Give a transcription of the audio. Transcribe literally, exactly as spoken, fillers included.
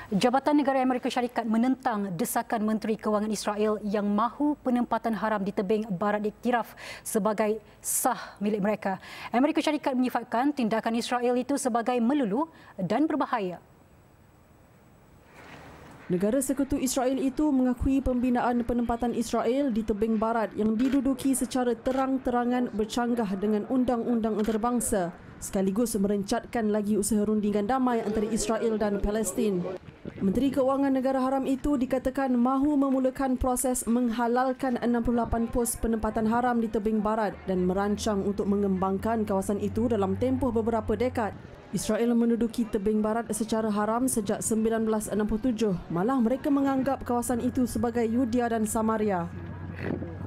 Jabatan Negara Amerika Syarikat menentang desakan Menteri Kewangan Israel yang mahu penempatan haram di tebing barat diiktiraf sebagai sah milik mereka. Amerika Syarikat menyifatkan tindakan Israel itu sebagai melulu dan berbahaya. Negara Sekutu Israel itu mengakui pembinaan penempatan Israel di tebing barat yang diduduki secara terang-terangan bercanggah dengan undang-undang antarabangsa, sekaligus merencatkan lagi usaha rundingan damai antara Israel dan Palestin. Menteri Keuangan Negara Haram itu dikatakan mahu memulakan proses menghalalkan enam puluh lapan pos penempatan haram di tebing barat dan merancang untuk mengembangkan kawasan itu dalam tempoh beberapa dekad. Israel menduduki tebing barat secara haram sejak seribu sembilan ratus enam puluh tujuh. Malah mereka menganggap kawasan itu sebagai Yudea dan Samaria.